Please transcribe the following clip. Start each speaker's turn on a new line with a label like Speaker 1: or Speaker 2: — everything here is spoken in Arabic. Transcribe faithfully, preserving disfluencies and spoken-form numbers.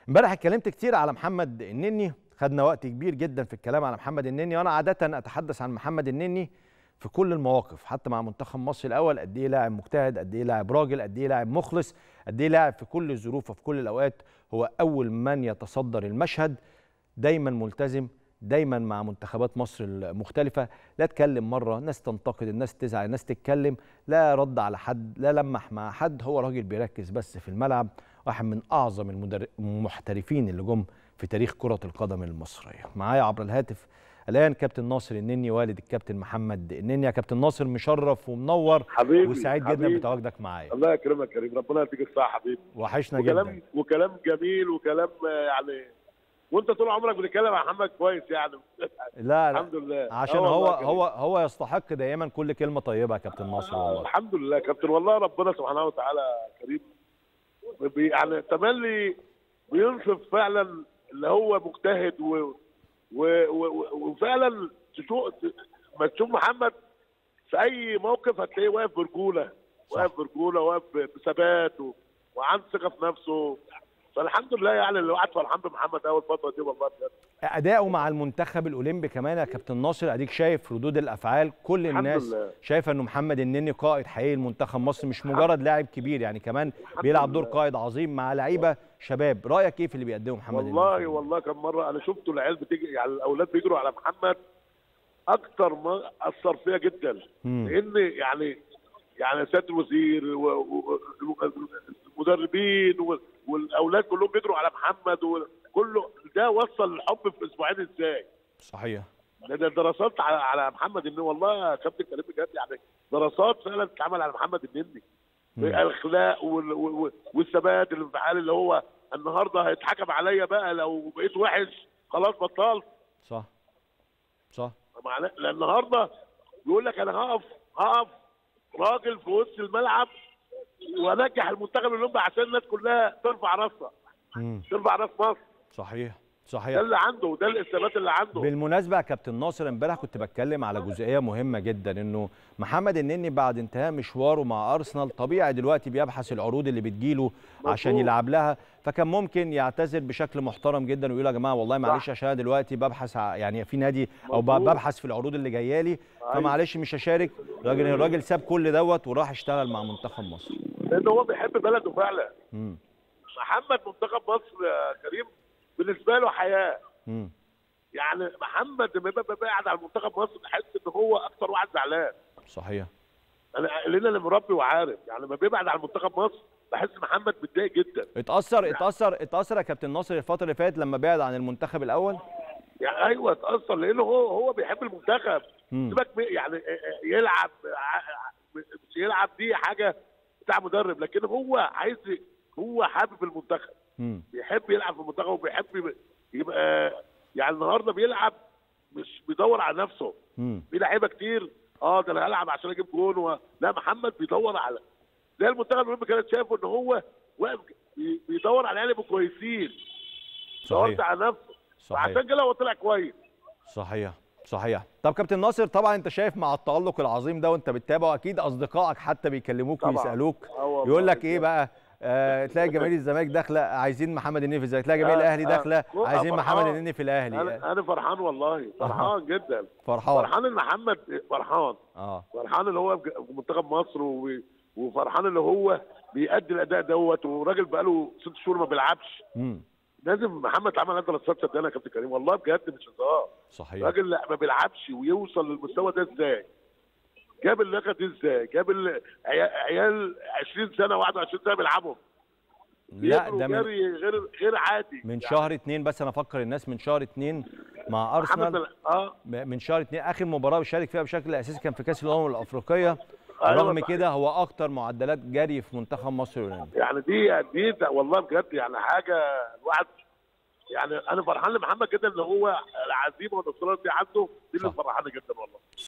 Speaker 1: امبارح اتكلمت كتير على محمد النني، خدنا وقت كبير جدا في الكلام على محمد النني، وانا عاده اتحدث عن محمد النني في كل المواقف، حتى مع منتخب مصر الاول قد ايه لاعب مجتهد، قد ايه لاعب راجل، قد ايه لاعب مخلص، قد ايه لاعب في كل الظروف وفي كل الاوقات هو اول من يتصدر المشهد، دايما ملتزم، دايما مع منتخبات مصر المختلفه، لا اتكلم مره ناس تنتقد، الناس تزعل، الناس تتكلم، لا رد على حد، لا لمح مع حد، هو راجل بيركز بس في الملعب، واحد من اعظم المدر... المحترفين اللي جم في تاريخ كره القدم المصريه. معايا عبر الهاتف الان كابتن ناصر النني والد الكابتن محمد النني. يا كابتن ناصر مشرف ومنور
Speaker 2: حبيبي
Speaker 1: وسعيد
Speaker 2: حبيبي.
Speaker 1: جدا بتواجدك معايا.
Speaker 2: الله يكرمك يا كريم، ربنا يديك الصحه حبيبي.
Speaker 1: وحشنا
Speaker 2: وكلام
Speaker 1: جدا.
Speaker 2: وكلام جميل وكلام يعني، وانت طول عمرك بتتكلم عن محمد كويس يعني.
Speaker 1: لا لا
Speaker 2: الحمد لله،
Speaker 1: عشان هو هو هو يستحق دائما كل كلمه طيبه يا كابتن ناصر والله.
Speaker 2: الحمد لله كابتن، والله ربنا سبحانه وتعالى كريم، بي يعني تملي بينصف فعلا اللي هو مجتهد و و و وفعلا تشوف ما تشوف محمد في اي موقف هتلاقيه واقف برجوله، واقف برجوله، واقف بثبات و... وعنده ثقه في نفسه. فالحمد لله يعني اللي قاعد فرحان بمحمد اول فتره دي والله بجد.
Speaker 1: اداؤه مع المنتخب الاولمبي كمان يا كابتن ناصر، اديك شايف ردود الافعال، كل الناس شايفه انه محمد النني قائد حقيقي لمنتخب مصر، مش مجرد لاعب كبير يعني، كمان بيلعب دور قائد عظيم مع لعيبه شباب. رايك ايه في اللي بيقدمه محمد النني؟
Speaker 2: والله والله كم مره انا شفته العيال بتيجي يعني الاولاد بيجروا على محمد، اكتر ما اثر فيا جدا.
Speaker 1: مم.
Speaker 2: لان يعني يعني سياده الوزير والمدربين والاولاد كلهم بيجروا على محمد، وكله ده وصل الحب في اسبوعين ازاي؟
Speaker 1: صحيح.
Speaker 2: ده دراسات على على محمد النني، والله يا كابتن كريم بجد يعني دراسات فعلا بتتعمل على محمد النني. الاخلاق والثبات الانفعالي، اللي هو النهارده هيتحكم عليا بقى لو بقيت وحش خلاص بطلت.
Speaker 1: صح صح.
Speaker 2: لان النهارده بيقول لك انا هقف هقف راجل في وسط الملعب وانجح المنتخب الاولمبي عشان الناس كلها ترفع راسها، ترفع راس مصر.
Speaker 1: صحيح صحيح.
Speaker 2: ده اللي عنده وده الاثبات اللي عنده.
Speaker 1: بالمناسبه يا كابتن ناصر، امبارح كنت بتكلم على جزئيه مهمه جدا، انه محمد النني بعد انتهاء مشواره مع ارسنال طبيعي دلوقتي بيبحث العروض اللي بتجيله عشان يلعب لها، فكان ممكن يعتذر بشكل محترم جدا ويقول يا جماعه والله معلش عشان انا دلوقتي ببحث يعني في نادي او ببحث في العروض اللي جايه لي، فمعلش مش هشارك. الراجل الراجل ساب كل دوت وراح اشتغل مع منتخب مصر.
Speaker 2: لان هو بيحب بلده فعلا.
Speaker 1: امم
Speaker 2: محمد منتخب مصر يا كريم بالنسبه له حياه.
Speaker 1: امم
Speaker 2: يعني محمد لما يبقى قاعد على منتخب مصر تحس ان هو اكتر واحد زعلان.
Speaker 1: صحيح.
Speaker 2: انا لان انا مربي وعارف يعني لما بيبعد عن منتخب مصر بحس محمد متضايق جدا.
Speaker 1: اتاثر اتاثر اتاثر يا كابتن ناصر الفتره اللي فاتت لما بعد عن المنتخب الاول؟
Speaker 2: يعني ايوه اتاثر لانه هو هو بيحب المنتخب. سيبك يعني يلعب مش يلعب دي حاجه بتاع مدرب، لكن هو عايز، هو حابب المنتخب.
Speaker 1: مم.
Speaker 2: بيحب يلعب في المنتخب وبيحب يبقى يعني النهارده بيلعب مش بيدور على نفسه.
Speaker 1: مم.
Speaker 2: في لعيبه كتير اه ده انا هلعب عشان اجيب جون و... لا محمد بيدور على زي المنتخب الاولمبي كانت شايفه ان هو واقف بيدور على لعيبه كويسين.
Speaker 1: صحيح.
Speaker 2: على نفسه.
Speaker 1: صحيح.
Speaker 2: وعشان كده هو طلع كويس.
Speaker 1: صحيح صحيح. طب كابتن ناصر، طبعا انت شايف مع التألق العظيم ده وانت بتتابعه، اكيد اصدقائك حتى بيكلموك ويسالوك يقول لك ايه بقى؟ آه تلاقي جماهير الزمالك داخله عايزين محمد النني في الزمالك، تلاقي جماهير الاهلي داخله عايزين محمد النني في الاهلي.
Speaker 2: انا انا فرحان والله، فرحان آه. جدا.
Speaker 1: فرحان
Speaker 2: فرحان ان محمد فرحان.
Speaker 1: اه
Speaker 2: فرحان اللي هو في منتخب مصر و... وفرحان اللي هو بيأدي الاداء دوت، وراجل بقاله ست شهور ما بيلعبش.
Speaker 1: امم
Speaker 2: لازم محمد عمل هذا الصفقه صدقني يا كابتن كريم والله بجد مش هزار.
Speaker 1: صحيح.
Speaker 2: راجل ما بيلعبش ويوصل للمستوى ده ازاي؟ جاب اللقطه دي ازاي؟ جاب عيال عشرين سنه واحد وعشرين سنه بيلعبوا.
Speaker 1: لا ده من
Speaker 2: غير غير عادي
Speaker 1: من يعني. شهر اتنين بس انا افكر الناس، من شهر اتنين مع ارسنال.
Speaker 2: اه
Speaker 1: من شهر اتنين اخر مباراه بيشارك فيها بشكل اساسي كان في كاس الامم الافريقيه. رغم كده هو اكتر معدلات جري في منتخب مصر الأولمبي.
Speaker 2: يعني دي دي والله بجد يعني حاجه الواحد يعني انا فرحان لمحمد جدا ان هو العزيمه والاصرار دي عنده، دي اللي فرحانه جدا والله.